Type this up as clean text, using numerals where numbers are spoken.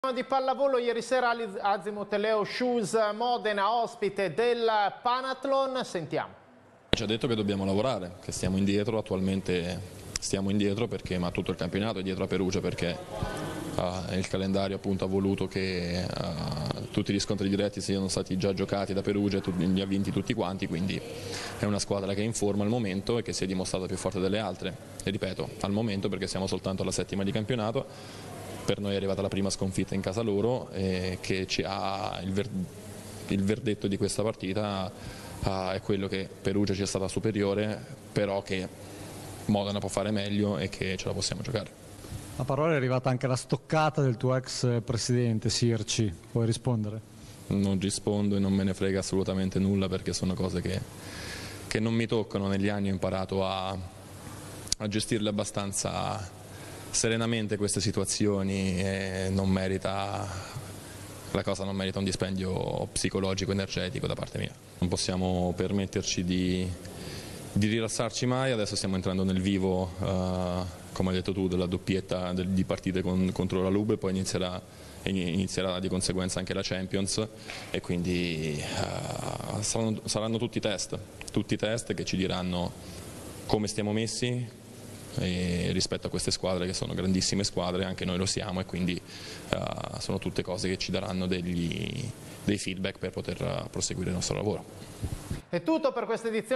Di pallavolo ieri sera Azimut Leo Shoes Modena, ospite del Panathlon. Sentiamo. Ci ha detto che dobbiamo lavorare, che stiamo indietro, attualmente stiamo indietro perché, ma tutto il campionato è dietro a Perugia perché il calendario appunto ha voluto che tutti gli scontri diretti siano stati già giocati da Perugia e li ha vinti tutti quanti, quindi è una squadra che è in forma al momento e che si è dimostrata più forte delle altre. E ripeto, al momento perché siamo soltanto alla 7ª di campionato. Per noi è arrivata la prima sconfitta in casa loro che ci ha il verdetto di questa partita è quello che Perugia ci è stata superiore, però che Modena può fare meglio e che ce la possiamo giocare. A parola è arrivata anche la stoccata del tuo ex presidente Sirci, puoi rispondere? Non rispondo e non me ne frega assolutamente nulla perché sono cose che non mi toccano. Negli anni ho imparato a gestirle abbastanza serenamente queste situazioni e la cosa non merita un dispendio psicologico energetico da parte mia. Non possiamo permetterci di rilassarci mai, adesso stiamo entrando nel vivo, come hai detto tu, della doppietta di partite contro la Lube, poi inizierà di conseguenza anche la Champions e quindi saranno tutti test che ci diranno come stiamo messi rispetto a queste squadre che sono grandissime squadre, anche noi lo siamo e quindi sono tutte cose che ci daranno dei feedback per poter proseguire il nostro lavoro. È tutto per questa edizione.